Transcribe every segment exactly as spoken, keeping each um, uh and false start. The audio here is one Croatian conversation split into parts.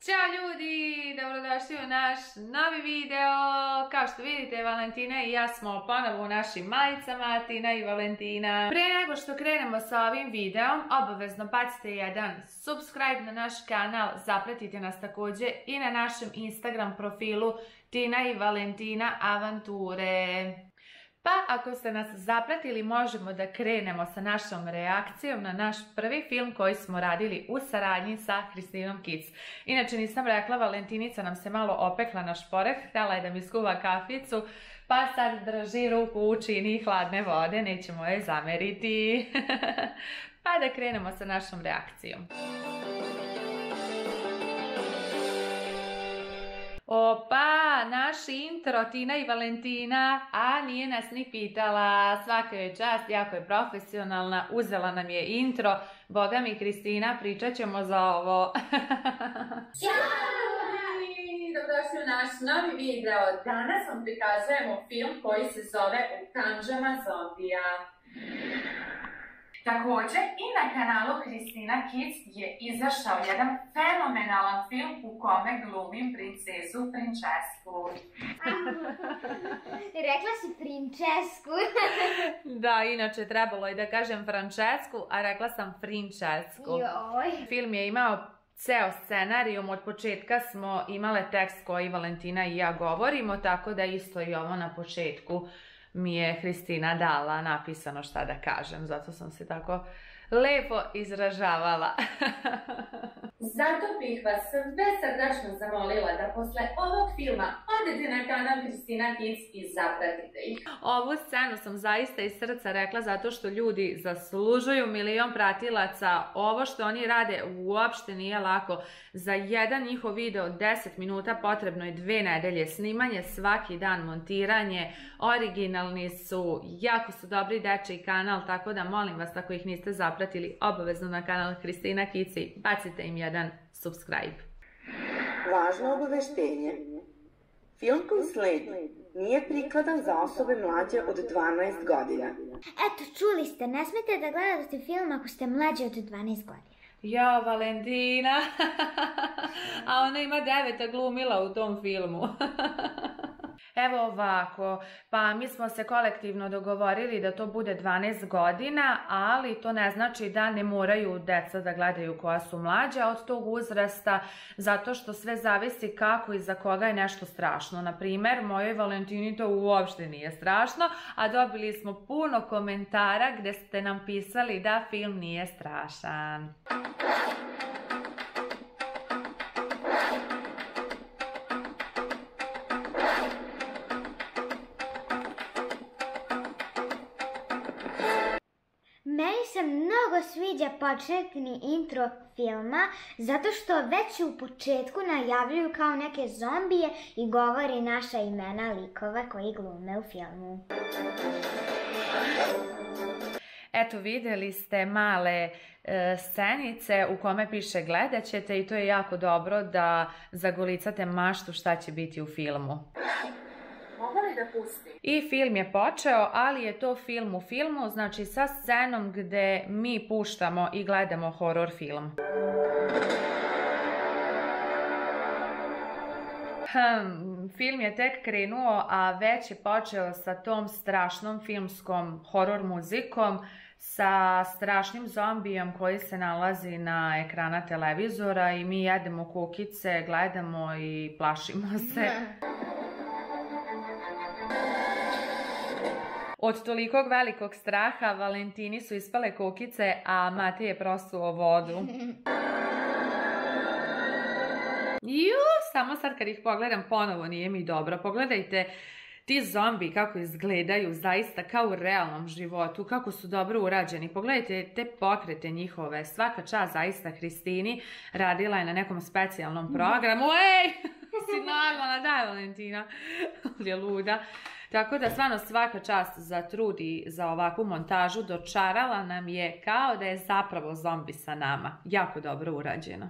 Ćao ljudi, dobrodošli u naš novi video. Kao što vidite, Valentina i ja smo ponovo u našim majicama, Tina i Valentina. Prije nego što krenemo sa ovim videom, obavezno bacite jedan subscribe na naš kanal, zapratite nas također i na našem Instagram profilu Tina i Valentina Avanture. Pa ako ste nas zapratili, možemo da krenemo sa našom reakcijom na naš prvi film koji smo radili u saradnji sa Kristinom Kids. Inače nisam rekla, Valentinica nam se malo opekla na šporeh, htjela je da mi skuva kaficu, pa sad drži ruku u čini hladne vode, nećemo je zameriti. Pa da krenemo sa našom reakcijom. Opa, naš intro, Tina i Valentina, a nije nas ni pitala, svaka je čast, jako je profesionalna, uzela nam je intro, boga mi Kristina, pričat ćemo za ovo. Ćao! Dobrodošli u naš novi video, danas vam prikazujemo film koji se zove U kandžama zombija. Također i na kanalu Kristina Kids je izašao jedan fenomenalan film u kome glumim princezu Francesku. Rekla si Francesku. Da, inače trebalo je da kažem Francesku, a rekla sam Francesku. Joj. Film je imao ceo scenarijum, od početka smo imale tekst koji Valentina i ja govorimo, tako da isto i ovo na početku mi je Kristina dala napisano šta da kažem, zato sam se tako lepo izražavala. Zato bih vas sve srdačno zamolila da posle ovog filma odete na kanal Kristina Kids i zapratite ih. Ovu scenu sam zaista iz srca rekla zato što ljudi zaslužuju milion pratilaca. Ovo što oni rade uopšte nije lako. Za jedan njihov video deset minuta potrebno je dve nedelje snimanje, svaki dan montiranje, originalni su, jako su dobri dečiji kanal, tako da molim vas ako ih niste zapratili, obavezno na kanal Kristina Kids i bacite im jedan subscribe. Važno obaveštenje. Film koji sledi nije prikladan za osobe mlađe od dvanaest godina. Eto, čuli ste, ne smete da gledate film ako ste mlađe od dvanaest godina. Ja, Valentina, a ona ima deveta glumila u tom filmu. Evo ovako, pa mi smo se kolektivno dogovorili da to bude dvanaest godina, ali to ne znači da ne moraju deca da gledaju koja su mlađa od tog uzrasta, zato što sve zavisi kako i za koga je nešto strašno. Naprimer, mojoj Valentini to uopšte nije strašno, a dobili smo puno komentara gde ste nam pisali da film nije strašan. Meni se mnogo sviđa početni intro filma, zato što već u početku najavljuju kao neke zombije i govori naša imena likova koji glume u filmu. Eto, vidjeli ste male e, scenice u kome piše gledat ćete i to je jako dobro da zagolicate maštu šta će biti u filmu. I film je počeo, ali je to film u filmu, znači sa scenom gde mi puštamo i gledamo horor film. Hmm, film je tek krenuo, a već je počeo sa tom strašnom filmskom horor muzikom, sa strašnim zombijom koji se nalazi na ekrana televizora i mi jedemo kukice, gledamo i plašimo se. Od tolikog velikog straha Valentini su ispale kukice, a Matej je prosuo vodu. Ju, samo sad kad ih pogledam ponovo nije mi dobro. Pogledajte ti zombi kako izgledaju zaista kao u realnom životu, kako su dobro urađeni. Pogledajte te pokrete njihove, svaka čast zaista Kristini, radila je na nekom specijalnom programu. Ej, si normalna, daj Valentina, je luda. Tako da stvarno svaka čast za trud i za ovakvu montažu, dočarala nam je kao da je zapravo zombi sa nama. Jako dobro urađeno.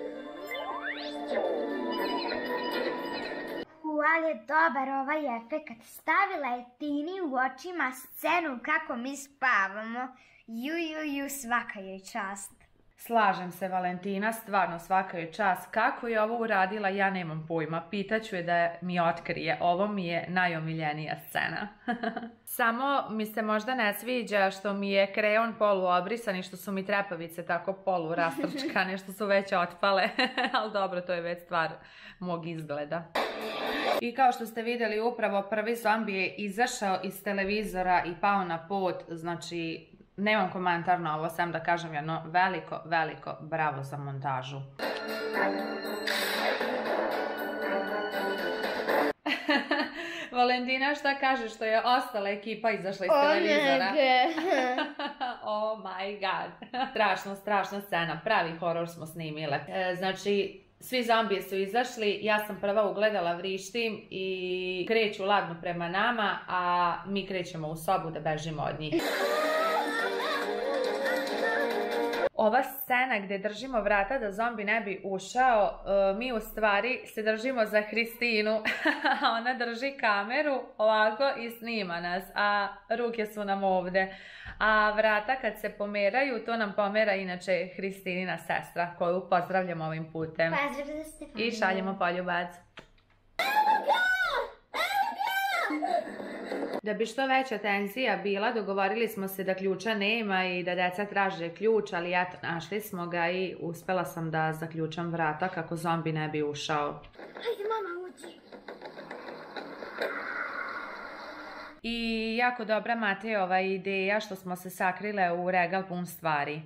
U, ali je dobar ovaj efekt. Stavila je Tini u očima scenu kako mi spavamo. Ju, ju, ju, svaka joj čast. Slažem se, Valentina, stvarno svaka je čast. Kako je ovo uradila, ja nemam pojma. Pitaću je da mi otkrije. Ovo mi je najomiljenija scena. Samo mi se možda ne sviđa što mi je kreon poluobrisan i što su mi trepavice tako polu rastrčkane, što su već otpale. Ali dobro, to je već stvar mog izgleda. I kao što ste vidjeli, upravo prvi zombi je izašao iz televizora i pao na pod, znači nemam komentar na ovo, sam da kažem jedno veliko, veliko bravo za montažu. Valentina, šta kaže što je ostala ekipa izašla iz televizora? Oh my god. Strašno, strašna scena, pravi horor smo snimile. E, znači, svi zombije su izašli, ja sam prva ugledala, vrištim i kreću ladno prema nama, a mi krećemo u sobu da bežimo od njih. Ova scena gdje držimo vrata da zombi ne bi ušao, mi u stvari se držimo za Hristinu, a ona drži kameru ovako i snima nas, a ruke su nam ovdje. A vrata kad se pomeraju, to nam pomera inače Hristinina sestra, koju pozdravljamo ovim putem. Pozdrav za Stefaniju. I šaljemo poljubac. Da bi što veća tenzija bila, dogovorili smo se da ključa nema i da deca traže ključ, ali eto, našli smo ga i uspela sam da zaključam vrata kako zombi ne bi ušao. Hajde, mama, uđi. I jako dobra Matejova ideja što smo se sakrile u regal pun stvari.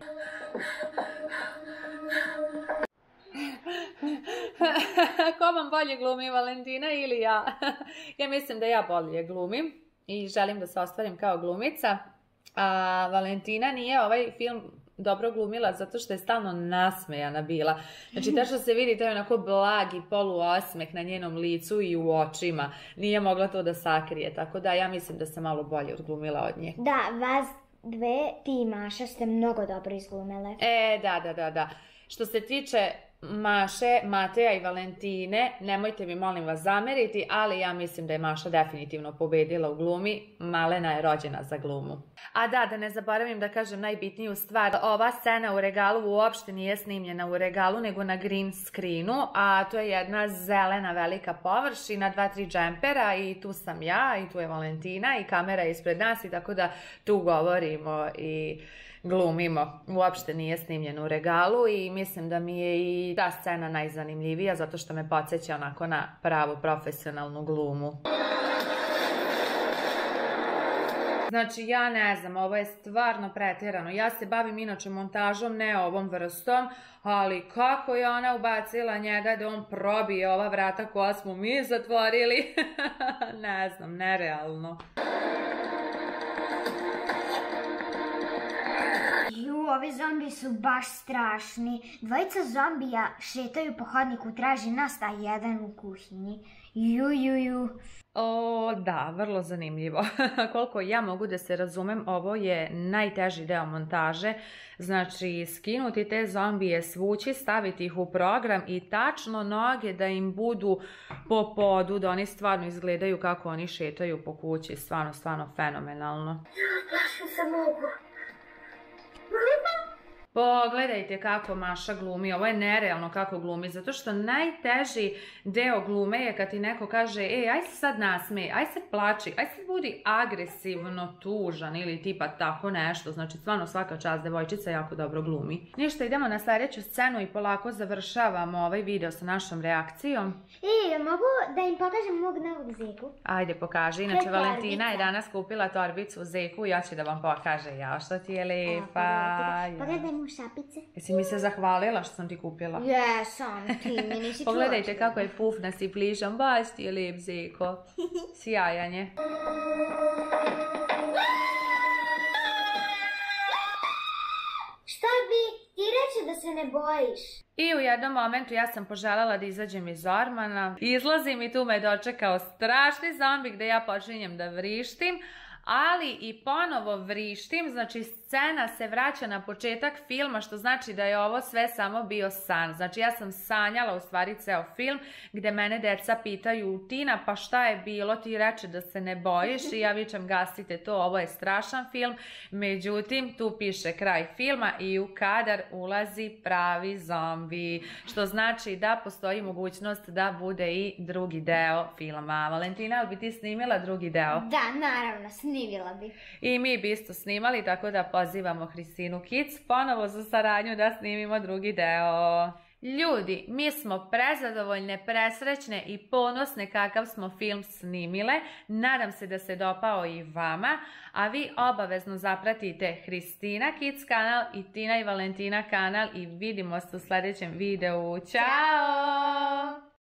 Ko vam bolje glumi, Valentina ili ja? Ja mislim da ja bolje glumim i želim da se ostvarim kao glumica. A Valentina nije ovaj film dobro glumila zato što je stalno nasmejana bila. Znači, to što se vidi, to je onako blagi poluosmeh na njenom licu i u očima. Nije mogla to da sakrije, tako da ja mislim da sam malo bolje odglumila od nje. Da, vas dve, ti i Maša ste mnogo dobro izglumile. E, da, da, da, da. Što se tiče Maše, Mateja i Valentine, nemojte mi molim vas zameriti, ali ja mislim da je Maša definitivno pobedila u glumi. Malena je rođena za glumu. A da, da ne zaboravim da kažem najbitniju stvar. Ova scena u regalu uopšte nije snimljena u regalu, nego na green screenu, a to je jedna zelena velika površina, dva, tri džempera i tu sam ja i tu je Valentina i kamera je ispred nas i tako da tu govorimo i glumimo. Uopšte nije snimljeno u regalu i mislim da mi je i ta scena najzanimljivija zato što me podsjeća onako na pravu profesionalnu glumu. Znači, ja ne znam, ovo je stvarno pretjerano. Ja se bavim inače montažom, ne ovom vrstom, ali kako je ona ubacila njega da on probije ova vrata koja smo mi zatvorili? Ne znam, nerealno. Ju, ovi zombi su baš strašni. Dvojica zombija šetaju po hodniku, traži nas, a jedan u kuhinji. Ju, ju, ju. O, da, vrlo zanimljivo. Koliko ja mogu da se razumem, ovo je najteži deo montaže. Znači, skinuti te zombije, svući, staviti ih u program i tačno noge da im budu po podu, da oni stvarno izgledaju kako oni šetaju po kući. Stvarno, stvarno fenomenalno. Plašim se mogu. Pogledajte kako Maša glumi, ovo je nerealno kako glumi, zato što najteži deo glume je kad ti neko kaže, ej, aj se sad nasmej, aj se plači, aj se budi agresivno tužan ili tipa tako nešto, znači stvarno svaka čast, devojčica jako dobro glumi. Ništa, idemo na sljedeću scenu i polako završavamo ovaj video sa našom reakcijom. E, mogu da im pokažem mog novog Zeku? Ajde, pokaži, inače Valentina je danas kupila torbicu Zeku i ja ću da vam pokaže, ja što ti je lepa. Pogledaj mu šapice. Jesi mi se zahvalila što sam ti kupila? Jesam, ti mi nisi čuo. Pogledajte kako je pufnas i plišan, baš ti je lijep Zeko. Sjajan je. Šta bi ti reći da se ne bojiš? I u jednom momentu ja sam poželjela da izađem iz ormana. Izlazim i tu me dočekao strašni zombi gde ja počinjem da vrištim. ali i ponovo vrištim, znači scena se vraća na početak filma, što znači da je ovo sve samo bio san. Znači ja sam sanjala u stvari ceo film, gde mene deca pitaju, Tina, pa šta je bilo, ti reče da se ne bojiš i ja vičem, gasite to, ovo je strašan film. Međutim, tu piše kraj filma i u kadar ulazi pravi zombi, što znači da postoji mogućnost da bude i drugi deo filma. Valentina, bi ti snimila drugi deo? Da, naravno, snimila bi. I mi bi isto snimali, tako da pozivamo Hristinu Kids ponovo za saradnju da snimimo drugi deo. Ljudi, mi smo prezadovoljne, presrećne i ponosne kakav smo film snimile. Nadam se da se dopao i vama, a vi obavezno zapratite Hristina Kids kanal i Tina i Valentina kanal i vidimo se u sljedećem videu. Ćao!